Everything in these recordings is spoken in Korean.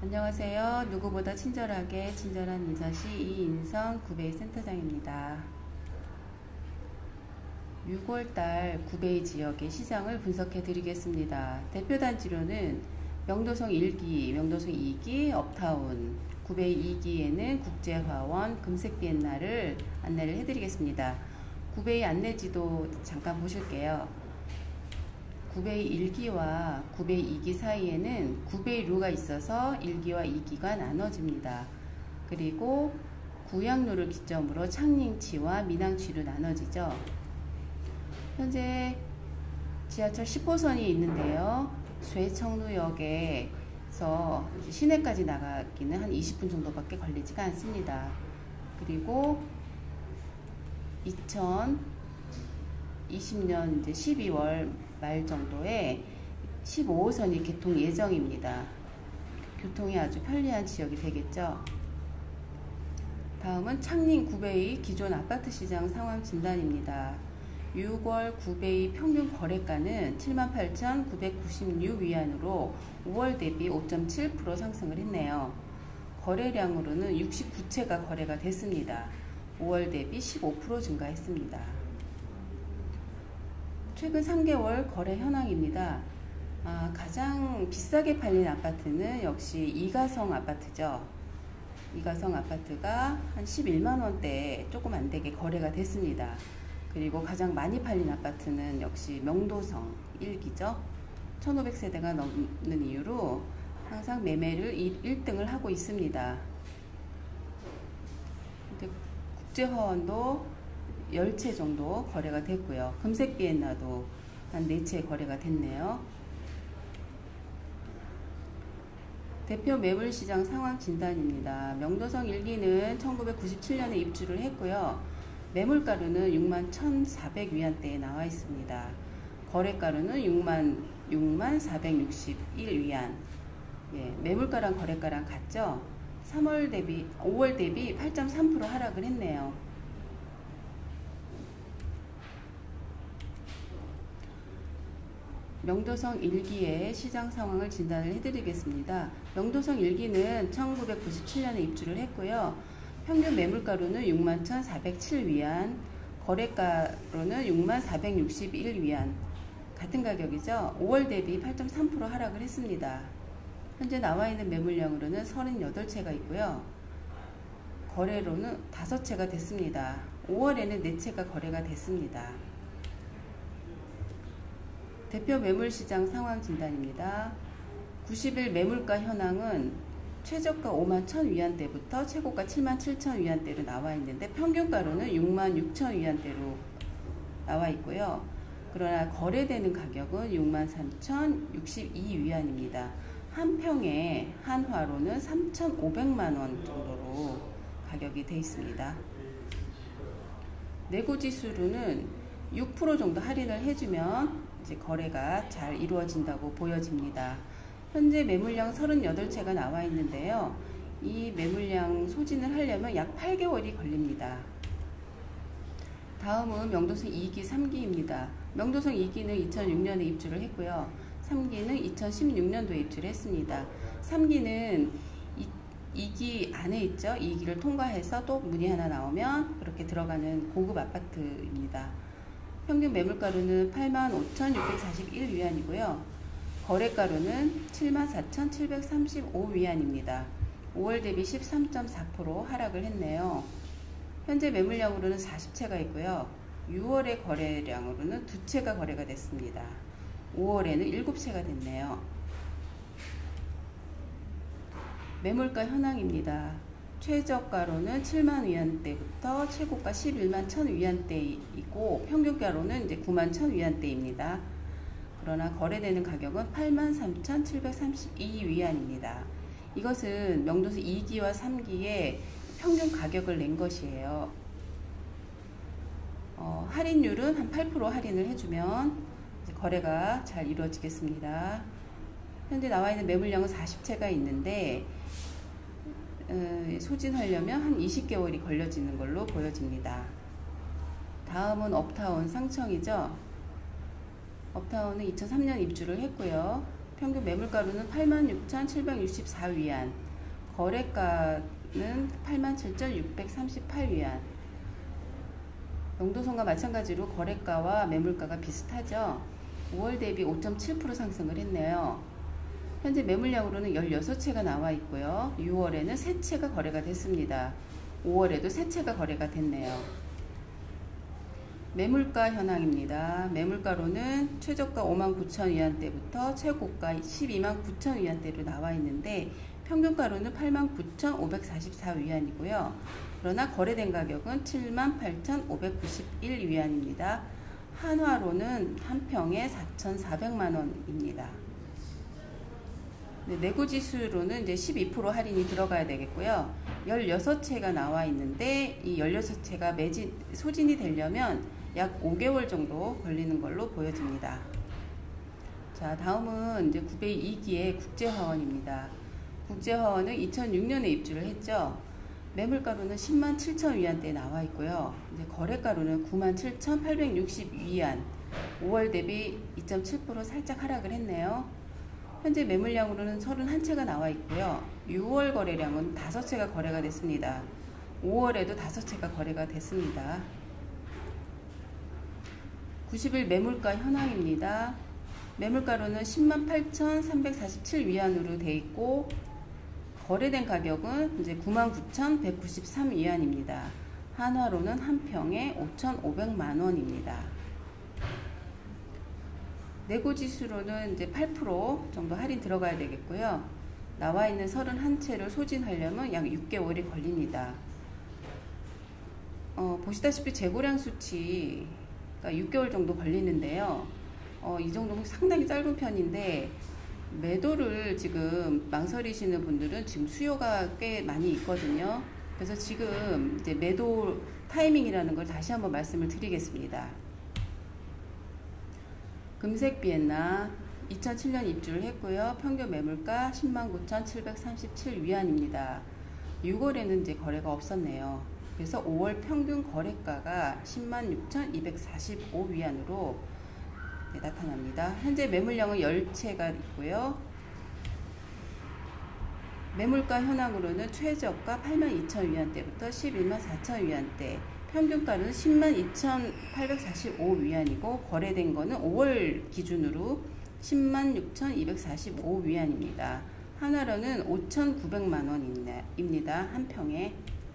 안녕하세요. 누구보다 친절하게 친절한 인사시 이인선 구베이 센터장입니다. 6월달 구베이 지역의 시장을 분석해 드리겠습니다. 대표 단지로는 명도성 1기, 명도성 2기, 업타운, 구베이 2기에는 국제화원, 금색비엔나를 안내를 해드리겠습니다. 구베이 안내지도 잠깐 보실게요. 구베이 1기와 구베이 2기 사이에는 구베이루가 있어서 1기와 2기가 나눠집니다. 그리고 구양로를 기점으로 창寧치와 민항치로 나눠지죠. 현재 지하철 10호선이 있는데요. 쇠청루역에서 시내까지 나가기는 한 20분 정도밖에 걸리지가 않습니다. 그리고 2020년 이제 12월 말 정도에 15호선이 개통 예정입니다. 교통이 아주 편리한 지역이 되겠죠. 다음은 창寧구베이 기존 아파트 시장 상황 진단입니다. 6월 구베이 평균 거래가는 78,996위안으로 5월 대비 5.7% 상승을 했네요. 거래량으로는 69채가 거래가 됐습니다. 5월 대비 15% 증가했습니다. 최근 3개월 거래 현황입니다. 가장 비싸게 팔린 아파트는 역시 이가성 아파트죠. 이가성 아파트가 한 11만원대에 조금 안되게 거래가 됐습니다. 그리고 가장 많이 팔린 아파트는 역시 명도성 1기죠. 1500세대가 넘는 이유로 항상 매매를 1등을 하고 있습니다. 국제화원도 10채 정도 거래가 됐고요. 금색비엔나도 한 4채 거래가 됐네요. 대표 매물시장 상황 진단입니다. 명도성 1기는 1997년에 입주를 했고요. 매물가루는 61,400위안대에 나와 있습니다. 거래가루는 66,461위안. 매물가랑 거래가랑 같죠? 5월 대비 8.3% 하락을 했네요. 명도성 1기의 시장 상황을 진단을 해드리겠습니다. 명도성 1기는 1997년에 입주를 했고요. 평균 매물가로는 61,407위안, 거래가로는 60,461위안. 같은 가격이죠. 5월 대비 8.3% 하락을 했습니다. 현재 나와 있는 매물량으로는 38채가 있고요. 거래로는 5채가 됐습니다. 5월에는 4채가 거래가 됐습니다. 대표 매물시장 상황 진단입니다. 90일 매물가 현황은 최저가 51,000위안대부터 최고가 77,000위안대로 나와 있는데 평균가로는 66,000위안대로 나와 있고요. 그러나 거래되는 가격은 63,062위안입니다. 한 평에 한화로는 3,500만원 정도로 가격이 되어 있습니다. 내고지수로는 6% 정도 할인을 해주면 이제 거래가 잘 이루어진다고 보여집니다. 현재 매물량 38채가 나와 있는데요. 이 매물량 소진을 하려면 약 8개월이 걸립니다. 다음은 명도성 2기, 3기입니다. 명도성 2기는 2006년에 입주를 했고요. 3기는 2016년도에 입주를 했습니다. 3기는 2기 안에 있죠. 2기를 통과해서 또 문이 하나 나오면 그렇게 들어가는 고급 아파트입니다. 평균 매물가로는 85,641위안이고요. 거래가로는 74,735위안입니다. 5월 대비 13.4% 하락을 했네요. 현재 매물량으로는 40채가 있고요. 6월의 거래량으로는 2채가 거래가 됐습니다. 5월에는 7채가 됐네요. 매물가 현황입니다. 최저가로는 70,000위안대부터 최고가 111,000위안대이고 평균가로는 이제 91,000위안대입니다. 그러나 거래되는 가격은 83,732위안입니다. 이것은 명도성 2기와 3기의 평균 가격을 낸 것이에요. 할인율은 한 8% 할인을 해주면 이제 거래가 잘 이루어지겠습니다. 현재 나와 있는 매물량은 40채가 있는데 소진하려면 한 20개월이 걸려지는 걸로 보여집니다. 다음은 업타운 상청이죠. 업타운은 2003년 입주를 했고요. 평균 매물가로는 86,764위안, 거래가는 87,638위안. 영도선과 마찬가지로 거래가와 매물가가 비슷하죠. 5월 대비 5.7% 상승을 했네요. 현재 매물량으로는 16채가 나와 있고요. 6월에는 3채가 거래가 됐습니다. 5월에도 3채가 거래가 됐네요. 매물가 현황입니다. 매물가로는 최저가 59,000위안대부터 최고가 129,000위안대로 나와 있는데 평균가로는 89,544위안이고요. 그러나 거래된 가격은 78,591위안입니다. 한화로는 한 평에 4,400만원입니다. 네, 내구지수로는 이제 12% 할인이 들어가야 되겠고요. 16채가 나와 있는데 이 16채가 소진이 되려면 약 5개월 정도 걸리는 걸로 보여집니다. 자, 다음은 이제 9배 2기의 국제화원입니다. 국제화원은 2006년에 입주를 했죠. 매물가로는 107,000위안대에 나와 있고요. 이제 거래가로는 97,860위안, 5월 대비 2.7% 살짝 하락을 했네요. 현재 매물량으로는 31채가 나와 있고요. 6월 거래량은 5채가 거래가 됐습니다. 5월에도 5채가 거래가 됐습니다. 90일 매물가 현황입니다. 매물가로는 108,347위안으로 되어 있고 거래된 가격은 이제 99,193위안입니다. 한화로는 한 평에 5,500만원입니다. 내고지수로는 이제 8% 정도 할인 들어가야 되겠고요. 나와 있는 31채를 소진하려면 약 6개월이 걸립니다. 보시다시피 재고량 수치가 6개월 정도 걸리는데요. 이 정도면 상당히 짧은 편인데 매도를 지금 망설이시는 분들은 지금 수요가 꽤 많이 있거든요. 그래서 지금 이제 매도 타이밍이라는 걸 다시 한번 말씀을 드리겠습니다. 금색 비엔나 2007년 입주를 했고요. 평균 매물가 109,737위안입니다. 6월에는 이제 거래가 없었네요. 그래서 5월 평균 거래가가 106,245위안으로 나타납니다. 현재 매물량은 10채가 있고요. 매물가 현황으로는 최저가 82,000위안대부터 114,000위안대, 평균가는 102,845위안이고 거래된 거는 5월 기준으로 106,245위안입니다. 한화로는 5,900만원입니다. 한 평에.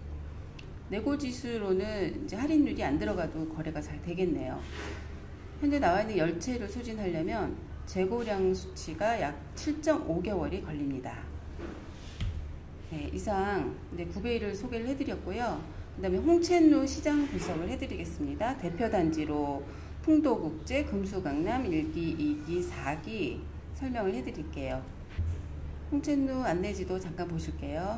내고지수로는 이제 할인율이 안 들어가도 거래가 잘 되겠네요. 현재 나와 있는 10채를 소진하려면 재고량 수치가 약 7.5개월이 걸립니다. 네, 이상 이제 9배1을 소개를 해드렸고요. 그 다음에 홍천루 시장 분석을 해드리겠습니다. 대표단지로 풍도국제, 금수강남 1기, 2기, 4기 설명을 해드릴게요. 홍천루 안내지도 잠깐 보실게요.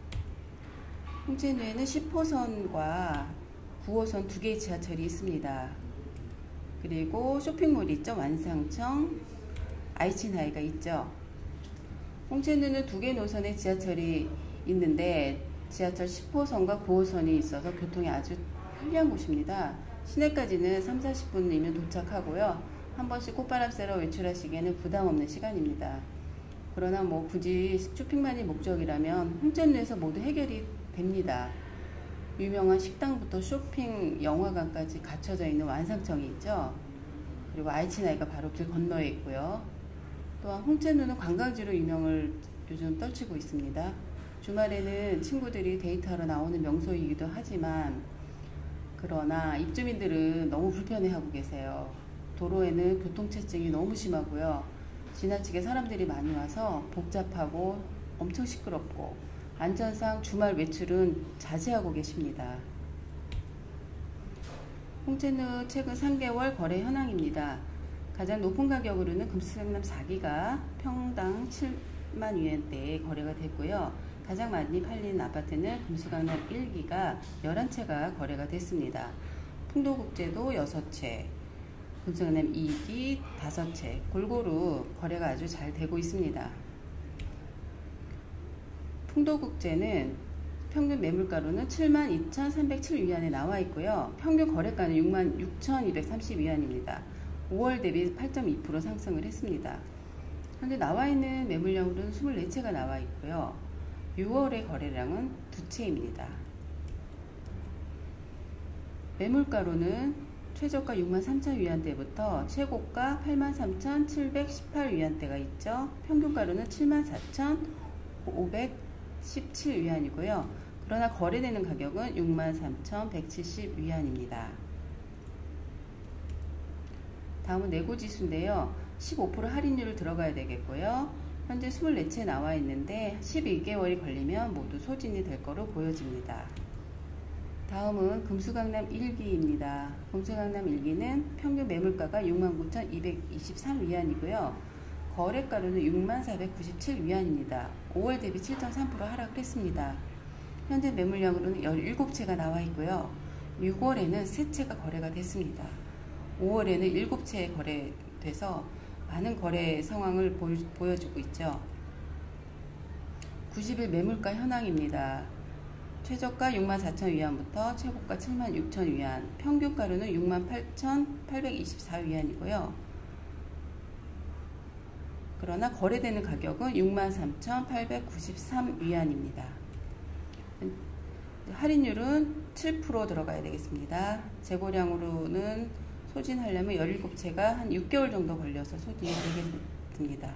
홍천루에는 10호선과 9호선 2개의 지하철이 있습니다. 그리고 쇼핑몰이 있죠. 완상청, 아이친하이가 있죠. 홍천루는 2개 노선의 지하철이 있는데 지하철 10호선과 9호선이 있어서 교통이 아주 편리한 곳입니다. 시내까지는 30-40분이면 도착하고요. 한 번씩 콧바람 쐬러 외출하시기에는 부담 없는 시간입니다. 그러나 뭐 굳이 쇼핑만이 목적이라면 홍천루에서 모두 해결이 됩니다. 유명한 식당부터 쇼핑, 영화관까지 갖춰져 있는 완상청이 있죠. 그리고 아이친하이가 바로 길 건너에 있고요. 또한 홍천루는 관광지로 유명을 요즘 떨치고 있습니다. 주말에는 친구들이 데이트하러 나오는 명소이기도 하지만 그러나 입주민들은 너무 불편해하고 계세요. 도로에는 교통체증이 너무 심하고요. 지나치게 사람들이 많이 와서 복잡하고 엄청 시끄럽고 안전상 주말 외출은 자제하고 계십니다. 홍천루 최근 3개월 거래 현황입니다. 가장 높은 가격으로는 금수강남 4기가 평당 7만 위안대에 거래가 됐고요. 가장 많이 팔린 아파트는 금수강남 1기가 11채가 거래가 됐습니다. 풍도국제도 6채, 금수강남 2기 5채, 골고루 거래가 아주 잘 되고 있습니다. 풍도국제는 평균 매물가로는 72,307위안에 나와 있고요. 평균 거래가는 66,230위안입니다. 5월 대비 8.2% 상승을 했습니다. 현재 나와 있는 매물량으로는 24채가 나와 있고요. 6월의 거래량은 2채입니다. 매물가로는 최저가 63,000위안대부터 최고가 83,718위안대가 있죠. 평균가로는 74,517위안이고요. 그러나 거래되는 가격은 63,170위안입니다. 다음은 내고지수인데요. 15% 할인율을 들어가야 되겠고요. 현재 24채 나와 있는데 12개월이 걸리면 모두 소진이 될 거로 보여집니다. 다음은 금수강남 1기입니다. 금수강남 1기는 평균 매물가가 69,223위안이고요. 거래가로는 64,997위안입니다. 5월 대비 7.3% 하락을 했습니다. 현재 매물량으로는 17채가 나와 있고요. 6월에는 3채가 거래가 됐습니다. 5월에는 7채 거래돼서 많은 거래 상황을 보여주고 있죠. 90일 매물가 현황입니다. 최저가 64,000위안부터 최고가 76,000위안, 평균가로는 68,824위안이고요. 그러나 거래되는 가격은 63,893위안입니다. 할인율은 7% 들어가야 되겠습니다. 재고량으로는 소진하려면 17채가 한 6개월 정도 걸려서 소진이 되겠습니다.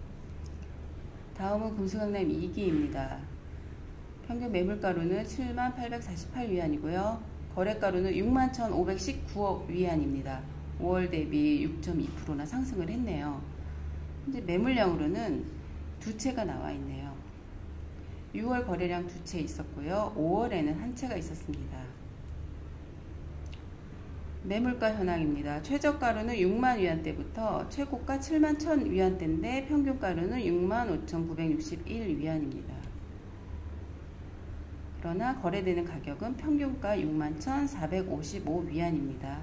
다음은 금수강남 2기입니다. 평균 매물가로는 78,848위안이고요. 거래가로는 61,519위안입니다. 5월 대비 6.2%나 상승을 했네요. 현재 매물량으로는 2채가 나와 있네요. 6월 거래량 2채 있었고요. 5월에는 1채가 있었습니다. 매물가 현황입니다. 최저가로는 60,000위안대부터 최고가 71,000위안대인데 평균가로는 65,961위안입니다. 그러나 거래되는 가격은 평균가 61,455위안입니다.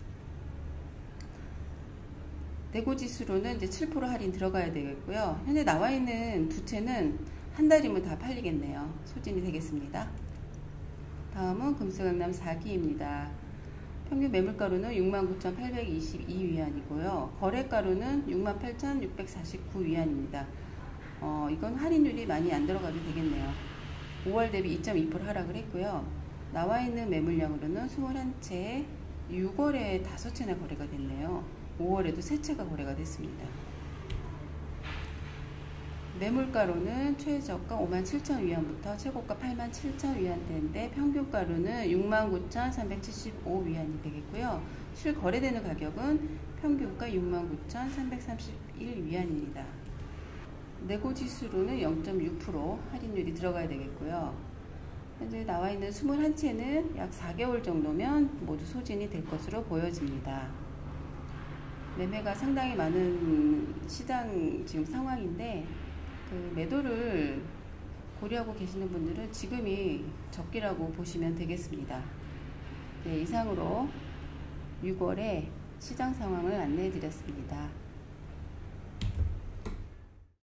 내고지수로는 이제 7% 할인 들어가야 되겠고요. 현재 나와 있는 2채는 한 달이면 다 팔리겠네요. 소진이 되겠습니다. 다음은 금수강남 4기입니다. 평균 매물가로는 69,822위안이고요. 거래가로는 68,649위안입니다. 이건 할인율이 많이 안 들어가도 되겠네요. 5월 대비 2.2% 하락을 했고요. 나와 있는 매물량으로는 21채, 6월에 5채나 거래가 됐네요. 5월에도 3채가 거래가 됐습니다. 매물가로는 최저가 57,000위안부터 최고가 87,000위안대인데 평균가로는 69,375위안이 되겠고요. 실거래되는 가격은 평균가 69,331위안입니다. 내고지수로는 0.6% 할인율이 들어가야 되겠고요. 현재 나와 있는 21채는 약 4개월 정도면 모두 소진이 될 것으로 보여집니다. 매매가 상당히 많은 시장 지금 상황인데 매도를 고려하고 계시는 분들은 지금이 적기라고 보시면 되겠습니다. 네, 이상으로 6월의 시장 상황을 안내해 드렸습니다.